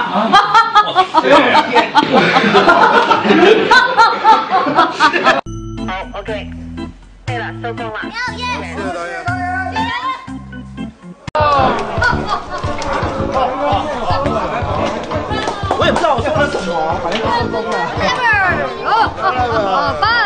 好 ，OK， 对了，收工了。谢谢导演。 我也不知道我说了什么，反正就收工了。 哦，棒！